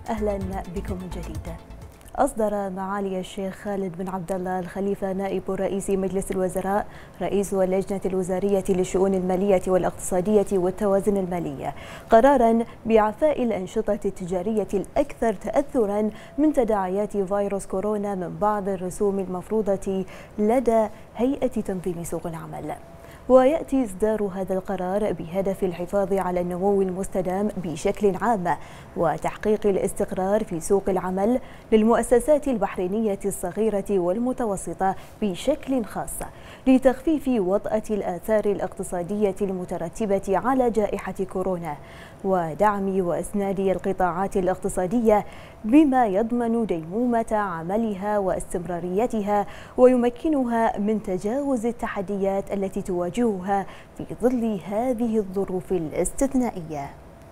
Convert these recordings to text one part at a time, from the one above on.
أهلا بكم من جديد. أصدر معالي الشيخ خالد بن عبد الله الخليفة نائب رئيس مجلس الوزراء رئيس اللجنة الوزارية للشؤون المالية والاقتصادية والتوازن المالي قراراً بإعفاء الأنشطة التجارية الأكثر تأثراً من تداعيات فيروس كورونا من بعض الرسوم المفروضة لدى هيئة تنظيم سوق العمل. ويأتي إصدار هذا القرار بهدف الحفاظ على النمو المستدام بشكل عام وتحقيق الاستقرار في سوق العمل للمؤسسات البحرينية الصغيرة والمتوسطة بشكل خاص لتخفيف وطأة الآثار الاقتصادية المترتبة على جائحة كورونا ودعم وإسناد القطاعات الاقتصادية بما يضمن ديمومة عملها واستمراريتها ويمكنها من تجاوز التحديات التي تواجهها في ظل هذه الظروف الاستثنائية.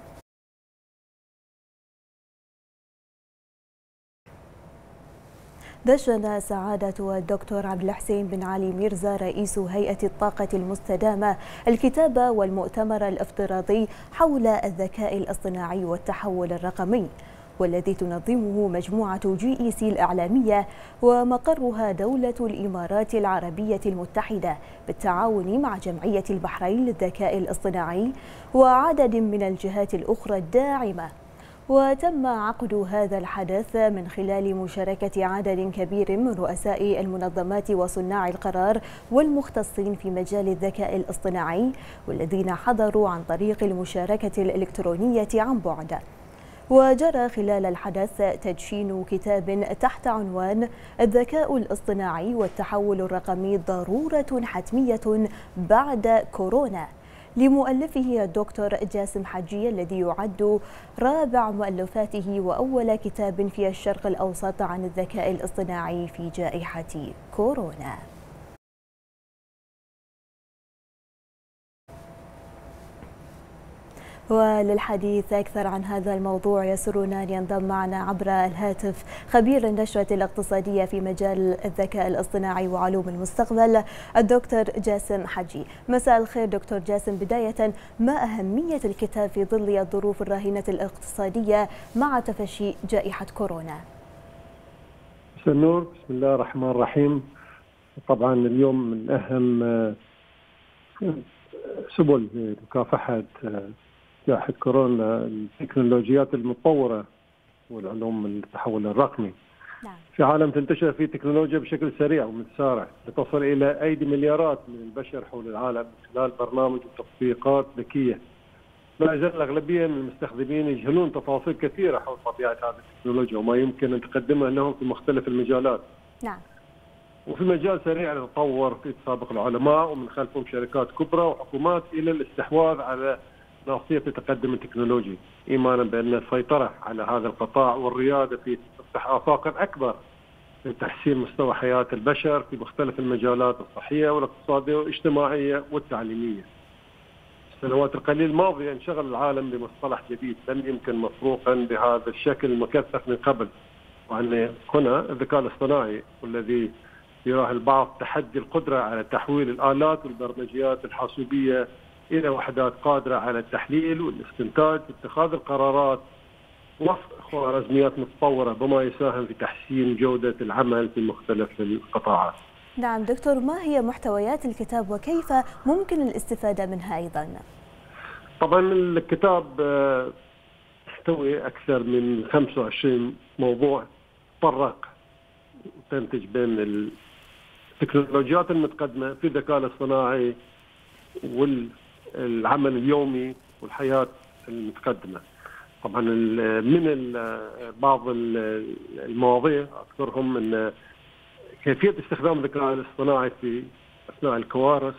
دشن سعادة الدكتور عبد الحسين بن علي ميرزا رئيس هيئة الطاقة المستدامة الكتاب والمؤتمر الافتراضي حول الذكاء الاصطناعي والتحول الرقمي، والذي تنظمه مجموعة GEC الإعلامية ومقرها دولة الإمارات العربية المتحدة بالتعاون مع جمعية البحرين للذكاء الاصطناعي وعدد من الجهات الأخرى الداعمة. وتم عقد هذا الحدث من خلال مشاركة عدد كبير من رؤساء المنظمات وصناع القرار والمختصين في مجال الذكاء الاصطناعي والذين حضروا عن طريق المشاركة الإلكترونية عن بعد. وجرى خلال الحدث تدشين كتاب تحت عنوان الذكاء الاصطناعي والتحول الرقمي ضرورة حتمية بعد كورونا لمؤلفه الدكتور جاسم حجي، الذي يعد رابع مؤلفاته وأول كتاب في الشرق الأوسط عن الذكاء الاصطناعي في جائحة كورونا. وللحديث أكثر عن هذا الموضوع يسرنا أن ينضم معنا عبر الهاتف خبير النشرة الاقتصادية في مجال الذكاء الاصطناعي وعلوم المستقبل الدكتور جاسم حجي. مساء الخير دكتور جاسم. بداية، ما أهمية الكتاب في ظل الظروف الراهنة الاقتصادية مع تفشي جائحة كورونا؟ مساء النور، بسم الله الرحمن الرحيم. طبعا اليوم من أهم سبل مكافحة جائحة كورونا التكنولوجيات المتطورة والعلوم التحول الرقمي. نعم. في عالم تنتشر فيه التكنولوجيا بشكل سريع ومتسارع لتصل إلى أيدي مليارات من البشر حول العالم من خلال برنامج وتطبيقات ذكية. لا يزال الأغلبية من المستخدمين يجهلون تفاصيل كثيرة حول طبيعة هذه التكنولوجيا وما يمكن أن تقدمها لهم في مختلف المجالات. نعم. وفي مجال سريع للتطور في تسابق العلماء ومن خلفهم شركات كبرى وحكومات إلى الاستحواذ على ناصية التقدم التكنولوجي، إيمانا بأن السيطرة على هذا القطاع والريادة في تفتح آفاقا أكبر لتحسين مستوى حياة البشر في مختلف المجالات الصحية والاقتصادية والاجتماعية والتعليمية. السنوات القليلة الماضية انشغل العالم بمصطلح جديد لم يمكن مفروقا بهذا الشكل المكثف من قبل، وأن هنا الذكاء الاصطناعي والذي يراه البعض تحدي القدرة على تحويل الآلات والبرمجيات الحاسوبية إلى وحدات قادرة على التحليل والاستنتاج واتخاذ القرارات وفق خوارزميات متطورة بما يساهم في تحسين جودة العمل في مختلف القطاعات. نعم دكتور، ما هي محتويات الكتاب وكيف ممكن الاستفادة منها أيضا؟ طبعا الكتاب يحتوي أكثر من 25 موضوع تطرق وتنتج بين التكنولوجيات المتقدمة في الذكاء الاصطناعي والعمل اليومي والحياة المتقدمة. طبعا من بعض المواضيع أذكرهم أن كيفية استخدام الذكاء الاصطناعي في أثناء الكوارث،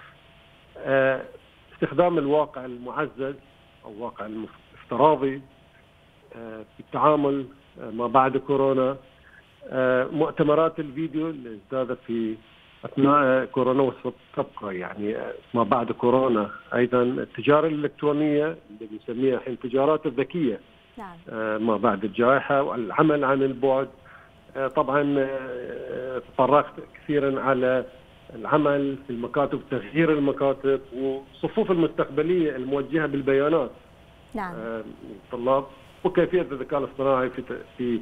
استخدام الواقع المعزز أو الواقع الافتراضي في التعامل ما بعد كورونا، مؤتمرات الفيديو اللي ازدادت في أثناء كورونا وستبقى يعني ما بعد كورونا، أيضا التجارة الإلكترونية اللي بنسميها الحين التجارات الذكية. نعم. ما بعد الجائحة والعمل عن البعد. طبعا تطرقت كثيرا على العمل في المكاتب، تغيير المكاتب والصفوف المستقبلية الموجهة بالبيانات. نعم. الطلاب وكيفيه الذكاء الاصطناعي في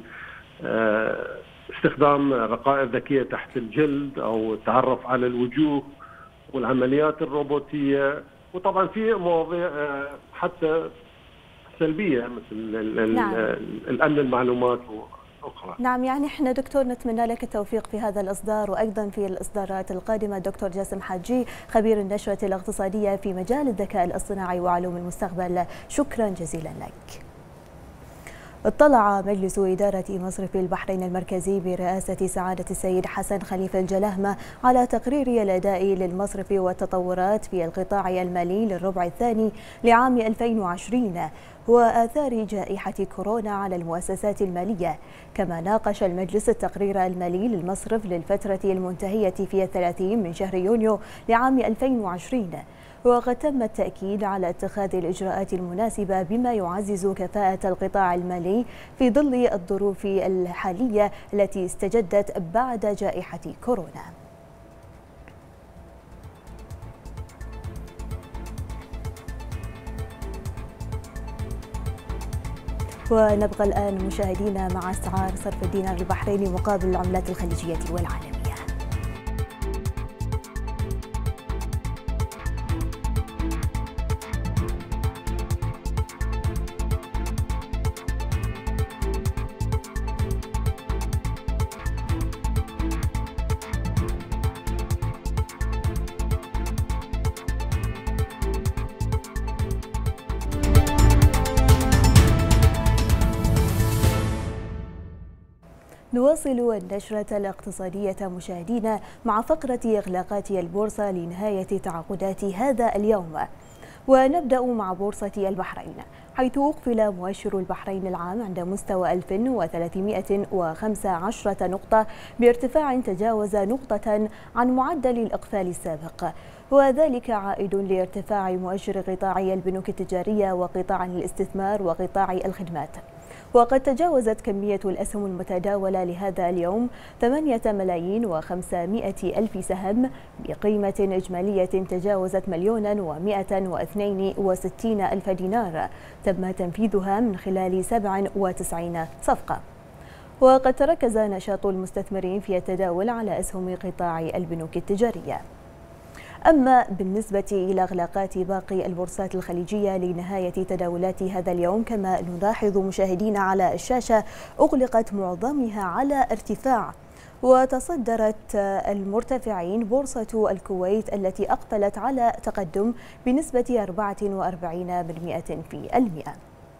استخدام رقائق ذكيه تحت الجلد او التعرف على الوجوه والعمليات الروبوتيه. وطبعا في مواضيع حتى سلبيه مثل نعم. الامن المعلومات واخرى. نعم، يعني احنا دكتور نتمنى لك التوفيق في هذا الاصدار وايضا في الاصدارات القادمه. دكتور جاسم حاجي، خبير النشره الاقتصاديه في مجال الذكاء الاصطناعي وعلوم المستقبل، شكرا جزيلا لك. اطلع مجلس إدارة مصرف البحرين المركزي برئاسة سعادة السيد حسن خليفة الجلاهمة على تقرير الأداء للمصرف والتطورات في القطاع المالي للربع الثاني لعام 2020 وآثار جائحة كورونا على المؤسسات المالية. كما ناقش المجلس التقرير المالي للمصرف للفترة المنتهية في 30 من شهر يونيو لعام 2020. وقد تم التأكيد على اتخاذ الإجراءات المناسبة بما يعزز كفاءة القطاع المالي في ظل الظروف الحالية التي استجدت بعد جائحة كورونا. ونبقى الآن مشاهدينا مع أسعار صرف الدينار البحريني مقابل العملات الخليجية والعالمية. نواصل النشرة الاقتصادية مشاهدينا مع فقرة إغلاقات البورصة لنهاية تعاقدات هذا اليوم، ونبدأ مع بورصة البحرين، حيث أقفل مؤشر البحرين العام عند مستوى 1315 نقطة بارتفاع تجاوز نقطة عن معدل الإقفال السابق، وذلك عائد لارتفاع مؤشر قطاعي البنوك التجارية وقطاع الاستثمار وقطاع الخدمات. وقد تجاوزت كمية الأسهم المتداولة لهذا اليوم 8,500,000 سهم بقيمة إجمالية تجاوزت 1,162,000 دينار تم تنفيذها من خلال 97 صفقة. وقد تركز نشاط المستثمرين في التداول على أسهم قطاع البنوك التجارية. أما بالنسبة إلى إغلاقات باقي البورصات الخليجية لنهاية تداولات هذا اليوم، كما نلاحظ مشاهدينا على الشاشة، أغلقت معظمها على ارتفاع، وتصدرت المرتفعين بورصة الكويت التي أقفلت على تقدم بنسبة 44%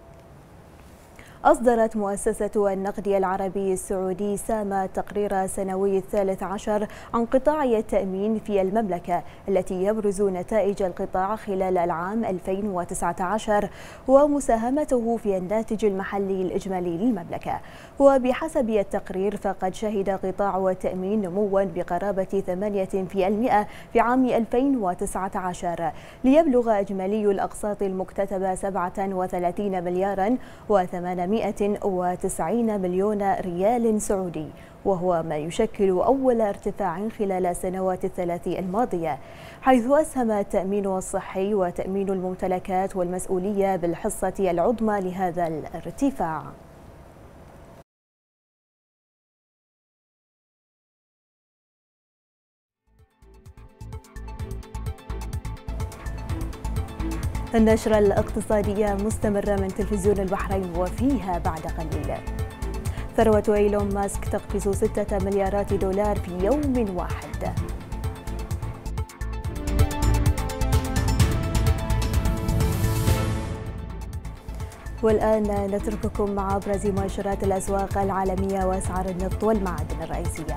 أصدرت مؤسسة النقد العربي السعودي سام تقرير سنوي 13 عن قطاع التأمين في المملكة التي يبرز نتائج القطاع خلال العام 2019 ومساهمته في الناتج المحلي الإجمالي للمملكة. وبحسب التقرير فقد شهد قطاع التأمين نموا بقرابة 8% في عام 2019 ليبلغ إجمالي الأقساط المكتتبة 37 مليارا و890 مليون ريال سعودي، وهو ما يشكل أول ارتفاع خلال السنوات الثلاث الماضية، حيث أسهم التأمين الصحي وتأمين الممتلكات والمسؤولية بالحصة العظمى لهذا الارتفاع. النشرة الاقتصادية مستمرة من تلفزيون البحرين، وفيها بعد قليل: ثروة إيلون ماسك تقفز 6 مليارات دولار في يوم واحد. والآن نترككم مع أبرز مؤشرات الأسواق العالمية وأسعار النفط والمعادن الرئيسية.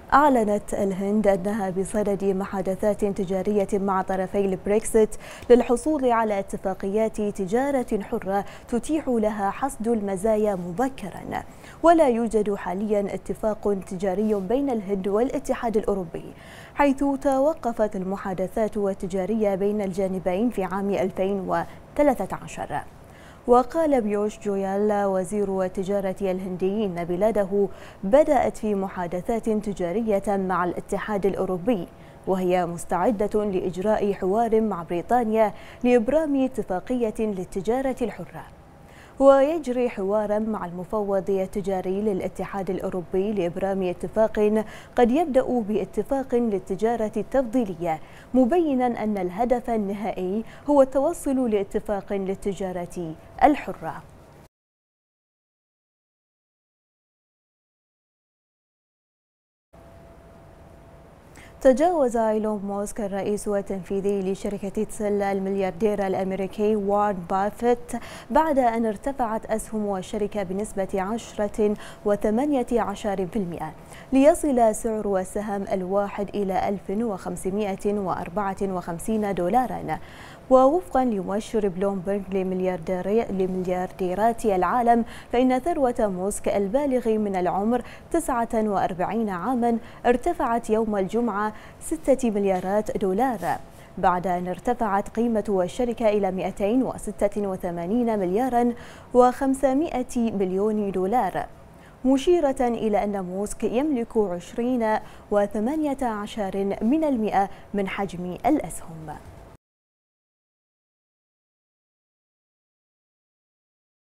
أعلنت الهند أنها بصدد محادثات تجارية مع طرفي البريكسيت للحصول على اتفاقيات تجارة حرة تتيح لها حصد المزايا مبكرا، ولا يوجد حاليا اتفاق تجاري بين الهند والاتحاد الأوروبي، حيث توقفت المحادثات التجارية بين الجانبين في عام 2013. وقال بيوش جويال وزير التجارة الهندي إن بلاده بدأت في محادثات تجارية مع الاتحاد الأوروبي، وهي مستعدة لإجراء حوار مع بريطانيا لإبرام اتفاقية للتجارة الحرة. ويجري حوارا مع المفوض التجاري للاتحاد الأوروبي لإبرام اتفاق قد يبدأ باتفاق للتجارة التفضيلية، مبينا أن الهدف النهائي هو التوصل لاتفاق للتجارة الحرة. تجاوز إيلون ماسك الرئيس التنفيذي لشركة تسلا الملياردير الأمريكي وارن بافيت بعد أن ارتفعت أسهم الشركة بنسبة 10.18%، ليصل سعر السهم الواحد إلى 1554 دولارا. ووفقا لمؤشر بلومبرج لمليارديرات العالم، فإن ثروة ماسك البالغ من العمر 49 عاما ارتفعت يوم الجمعة 6 مليارات دولار، بعد أن ارتفعت قيمة الشركة إلى 286 مليارا و500 مليون دولار، مشيرة إلى أن ماسك يملك 20.18% من حجم الأسهم.